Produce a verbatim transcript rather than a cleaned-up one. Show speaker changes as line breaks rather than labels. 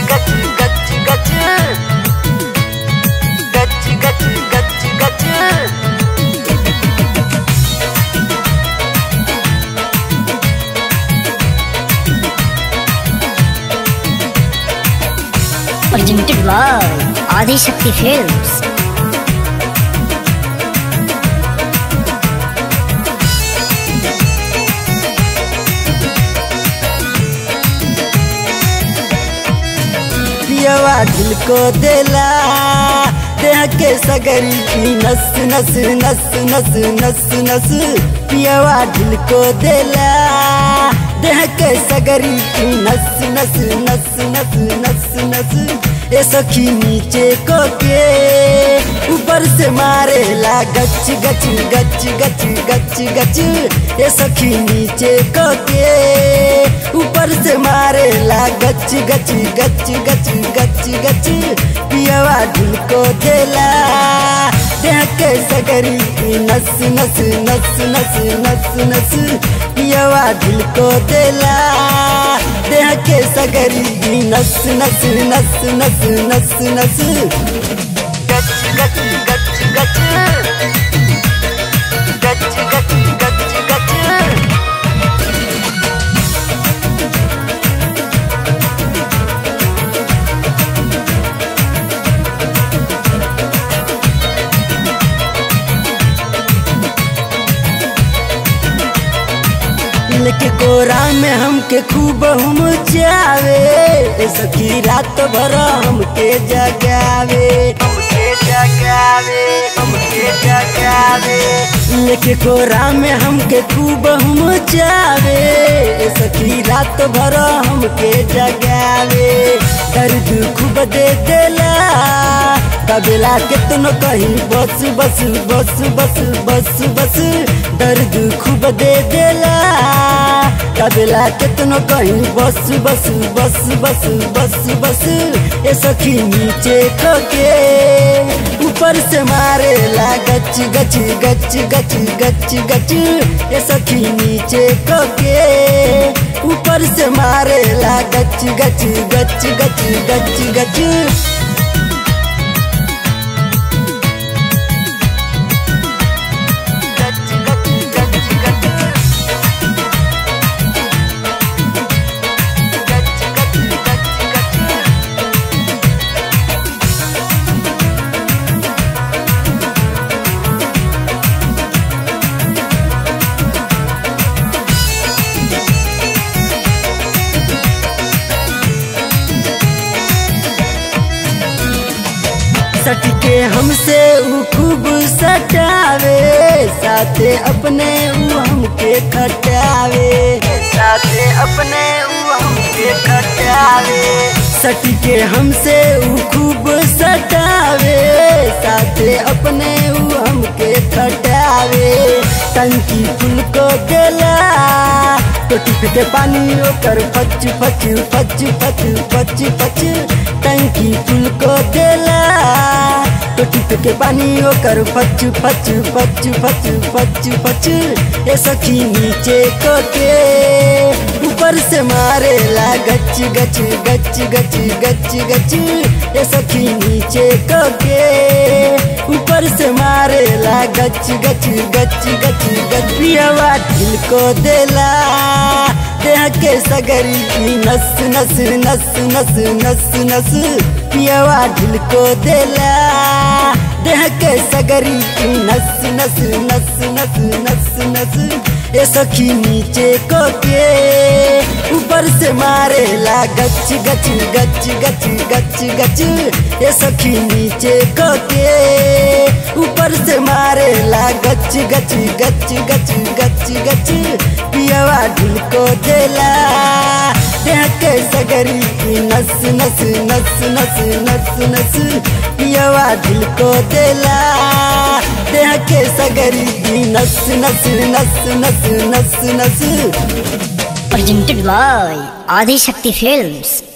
गच गच गच गच गच गच गच।
Presented by Adi Shakti Films.
पियवा दिल को देला देह के सगरी नस नस नस नस नस नस। पियवा दिल को देला देह के सगरी नस नस नस नस नस नस। ए सखी नीचे को के ऊपर से मारेला गच गच गच गच गच गच। ए सखी नीचे को के ऊपर से मारेला गच गच गच गच गच गच। पियवा दिल को देला देह के सगरी नस नस नस नस नस नस। पियवा दिल को देला देह के सगरी नस नस नस नस नस नस। गच गच गच गच गच गच गच गच। के कोरा में हमके खूब हम जावे सखी रात भर हमके जगावे हमके जगावे हमके जगावे। लेके कोरा में हमके खूब हम जावे सखी रात भर हमके जगावे। दर्द खूब दे देला तबेला कितनो कहीं बस बस बस बस बस बस। दर्द खूब दे देला तबेला कितनो कहीं बस बस बस बस बस बस। ए सखी नीचे के ऊपर से मारेला गच गच गच गच गच गच। ए सखी नीचे के ऊपर से मारेला गच गच गच गच गच गच। सटके हमसे ऊ खूब सटावे साथे अपने ऊ हमके खटावे साथे अपने ऊ हमके खटावे। सटके हमसे ऊ खूब सटावे साथे अपने ऊ हमके खटावे। टंकी फुल को देला टोटी फेंके पानी ओकर फच फच फच फच फच फच। टंकी फुल को देला टोटी फेंके पानी ओकर फच फच फच फच फच फच। ए सखी नीचे को के ऊपर से मारेला गच गच गच गच गच गच। ए सखी नीचे को के ऊपर से मारेला गच गच गच गच गच। पियवा दिल को देला देह के सगरी नस नस नस नस नस नस। पियवा दिल को देला देह के सगरी नस नस नस नस नस नस। ए सखी नीचे को के ऊपर से मारेला गच गच गच गच गच गच। ए सखी नीचे को के ऊपर से मारेला गच गच गच गच गच गच। पियवा दिल को देला देह के सगरी नस नस नस नस नस नस। पियवा दिल को देला देह के सगरी नस नस नस नस नस नस।
Presented by Adi Shakti Films.